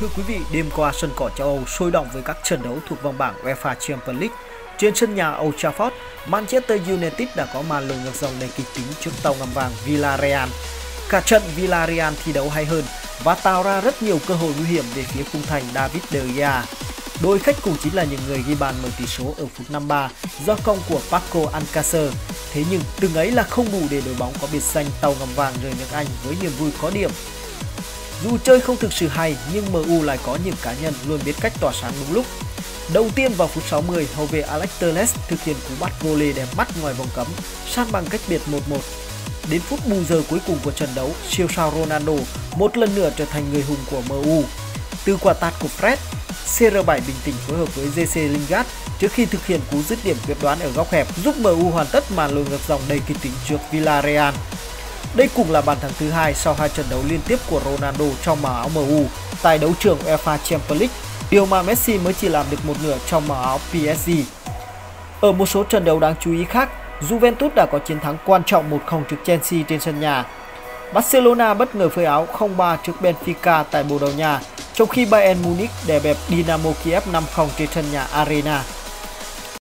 Thưa quý vị, đêm qua sân cỏ châu Âu sôi động với các trận đấu thuộc vòng bảng UEFA Champions League. Trên sân nhà Old Trafford, Manchester United đã có màn lội ngược dòng đầy kịch tính trước tàu ngầm vàng Villarreal. Cả trận Villarreal thi đấu hay hơn và tạo ra rất nhiều cơ hội nguy hiểm về phía khung thành David De Gea. Đội khách cũng chính là những người ghi bàn mở tỷ số ở phút 53 do công của Paco Alcácer. Thế nhưng từng ấy là không đủ để đội bóng có biệt danh tàu ngầm vàng rời nước Anh với niềm vui có điểm. Dù chơi không thực sự hay nhưng MU lại có những cá nhân luôn biết cách tỏa sáng đúng lúc. Đầu tiên vào phút 60, hậu vệ Alex Telles thực hiện cú bắt volley đẹp mắt ngoài vòng cấm, san bằng cách biệt 1-1. Đến phút bù giờ cuối cùng của trận đấu, siêu sao Ronaldo một lần nữa trở thành người hùng của MU. Từ quả tạt của Fred, CR7 bình tĩnh phối hợp với JC Lingard trước khi thực hiện cú dứt điểm quyết đoán ở góc hẹp giúp MU hoàn tất màn lội ngược dòng đầy kịch tính trước Villarreal. Đây cũng là bàn thắng thứ hai sau hai trận đấu liên tiếp của Ronaldo trong màu áo MU tại đấu trường UEFA Champions League, điều mà Messi mới chỉ làm được một nửa trong màu áo PSG. Ở một số trận đấu đáng chú ý khác, Juventus đã có chiến thắng quan trọng 1-0 trước Chelsea trên sân nhà. Barcelona bất ngờ phơi áo 0-3 trước Benfica tại Bồ Đào Nha, trong khi Bayern Munich đè bẹp Dynamo Kiev 5-0 trên sân nhà Arena.